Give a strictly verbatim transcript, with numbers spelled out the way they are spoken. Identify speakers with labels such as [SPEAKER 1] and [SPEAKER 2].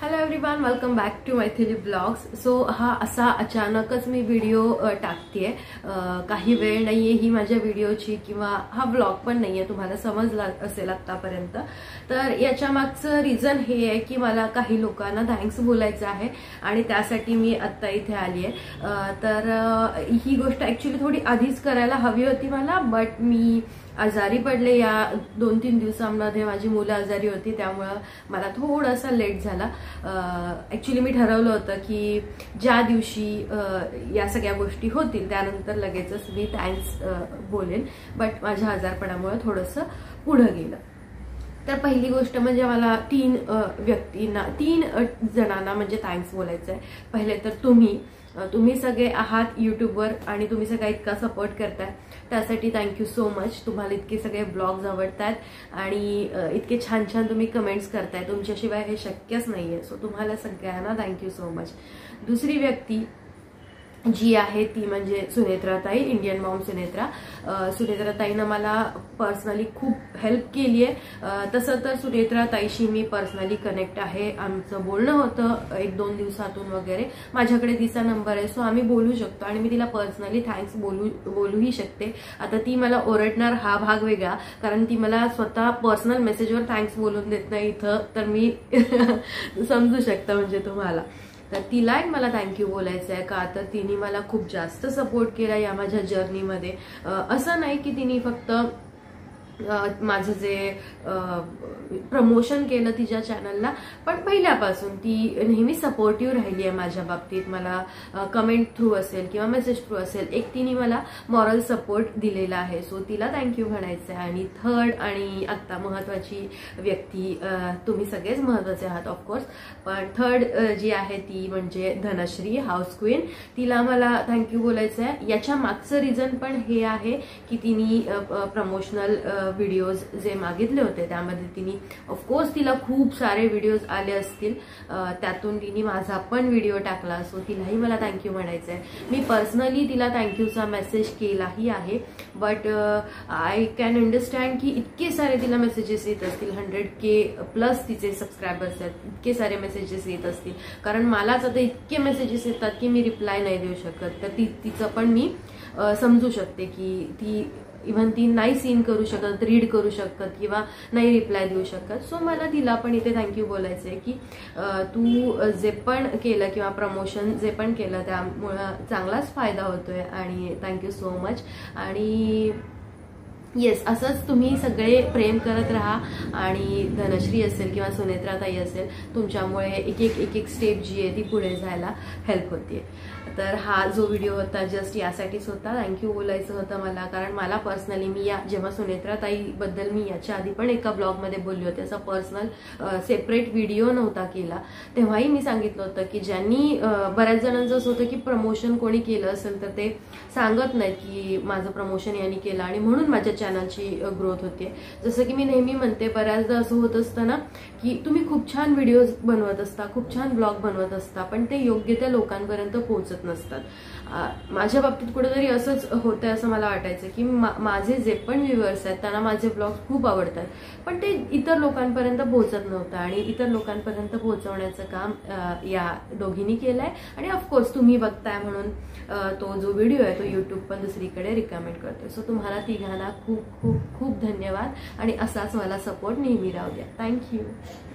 [SPEAKER 1] Hello everyone, welcome back to Maithili blogs. So हा असा अचानकच मी व्हिडिओ टाकतेय. काही वेळ नाहीये ही माझ्या व्हिडिओची किंवा हा ब्लॉग पण नाहीये, तुम्हाला समजला असेल आतापर्यंत. तर याच्या मागचं रिझन हे आहे की मला काही लोकांना थँक्स बोलायचं आहे आणि त्यासाठी मी आत्ता इथे आली आहे. तर ही गोष्ट ऍक्च्युली थोडी आधीच करायला हवी होती मला, बट मी आजारी पडले. या दोन तीन दिवसांमध्ये माझी मुलं आजारी होती, त्यामुळं मला थोडासा लेट झाला. ऍक्च्युली मी ठरवलं होतं की ज्या दिवशी या सगळ्या गोष्टी होतील त्यानंतर लगेचच मी थँक्स बोलेन, बट माझ्या आजारपणामुळे थोडंसं पुढं गेलं. तर पहिली गोष्ट म्हणजे मला तीन व्यक्तींना तीन जणांना म्हणजे थँक्स बोलायचं आहे. पहिले तर तुम्ही तुम्ही सगळे आहात युट्यूबवर आणि तुम्ही सगळा इतका सपोर्ट करताय, त्यासाठी थँक्यू सो मच. तुम्हाला इतके सगळे ब्लॉग्स आवडतात आणि इतके छान छान तुम्ही कमेंट्स करताय, तुमच्याशिवाय हे शक्यच नाहीये. सो तुम्हाला सगळ्यांना थँक्यू सो मच. दुसरी व्यक्ती जी आहे ती म्हणजे सुनेत्राताई, इंडियन मॉम सुनेत्रा. सुनेत्राताईनं मला पर्सनली खूप हेल्प केली आहे. तसं तर सुनेत्राताईशी मी पर्सनली कनेक्ट आहे. आमचं बोलणं होतं एक दोन दिवसातून वगैरे. माझ्याकडे तिचा नंबर आहे, सो आम्ही बोलू शकतो आणि मी तिला पर्सनली थँक्स बोलू बोलूही शकते. आता ती मला ओरडणार हा भाग वेगळा, कारण ती मला स्वतः पर्सनल मेसेजवर थँक्स बोलून देत नाही इथं, तर मी समजू शकता म्हणजे तुम्हाला. तर तिला एक मला थँक्यू बोलायचं आहे का, तर तिने मला खूप जास्त सपोर्ट केला या माझ्या जर्नीमध्ये. असं नाही की तिने फक्त माझं जे प्रमोशन केलं तिच्या चॅनलला, पण पहिल्यापासून ती नेहमी सपोर्टिव्ह राहिली आहे माझ्या बाबतीत. मला कमेंट थ्रू असेल किंवा मेसेज थ्रू असेल, एक तिने मला मॉरल सपोर्ट दिलेला आहे. सो तिला थँक्यू म्हणायचं आहे. आणि थर्ड आणि आत्ता महत्वाची व्यक्ती, तुम्ही सगळेच महत्वाचे आहात ऑफकोर्स, पण थर्ड जी आहे ती म्हणजे धनश्री, हाऊस क्वीन. तिला मला थँक्यू बोलायचं आहे. याच्या मागचं रिझन पण हे आहे की तिने प्रमोशनल व्हिडिओज जे मागितले होते त्यामध्ये तिने ऑफकोर्स तिला खूप सारे व्हिडिओज आले असतील, त्यातून तिने माझा पण व्हिडिओ टाकला. सो तिलाही मला थँक्यू म्हणायचं आहे. मी पर्सनली तिला थँक्यूचा मेसेज केलाही आहे, बट आय कॅन अंडरस्टँड की इतके सारे तिला मेसेजेस येत असतील, हंड्रेड के प्लस तिचे सबस्क्रायबर्स आहेत, इतके सारे मेसेजेस येत असतील. कारण मलाच आता इतके मेसेजेस येतात की मी रिप्लाय नाही देऊ शकत. तर ती तिचं पण मी समजू शकते की ती इव्हन ती नाही सीन करू शकत, रीड करू शकत किंवा नाही रिप्लाय देऊ शकत. सो मला तिला पण इथे थँक्यू बोलायचं आहे की तू जे पण केलं किंवा प्रमोशन जे पण केलं त्यामुळं चांगलाच फायदा होतोय आणि थँक्यू सो मच. आणि येस, असंच तुम्ही सगळे प्रेम करत राहा आणि धनश्री असेल किंवा सुनेत्राताई असेल, तुमच्यामुळे एक एक एक एक स्टेप जी आहे ती पुढे जायला हेल्प होते. तर हा जो व्हिडिओ होता जस्ट यासाठीच होता, थँक्यू बोलायचं होतं मला. कारण मला पर्सनली, मी या जेव्हा सुनेत्राताईबद्दल मी याच्या आधी पण एका ब्लॉगमध्ये बोलली होते, असा पर्सनल सेपरेट व्हिडिओ नव्हता केला, तेव्हाही मी सांगितलं होतं की ज्यांनी बऱ्याच जणांचं असं होतं की प्रमोशन कोणी केलं असेल तर ते सांगत नाही की माझं प्रमोशन यांनी केलं आणि म्हणून माझ्या चॅनलची ग्रोथ होते. जसं की मी नेहमी म्हणते, बऱ्याचदा असं होत असतं ना की तुम्ही खूप छान व्हिडिओज बनवत असता, खूप छान ब्लॉग बनवत असता, पण ते योग्य त्या लोकांपर्यंत पोहोचत नसतात. माझ्या बाबतीत कुठेतरी असंच होतंय असं मला वाटायचं की माझे जे पण व्ह्युअर्स आहेत त्यांना माझे ब्लॉग खूप आवडतात, पण ते इतर लोकांपर्यंत पोहोचत नव्हतं. आणि इतर लोकांपर्यंत पोहोचवण्याचं काम या दोघींनी केलंय. आणि ऑफकोर्स तुम्ही बघताय म्हणून तो जो व्हिडिओ आहे तो युट्यूब पण दुसरीकडे रिकमेंड करतोय. सो तुम्हाला तिघांना खूप खूप खूप धन्यवाद आणि असाच मला सपोर्ट नेहमी राहू द्या. थँक्यू.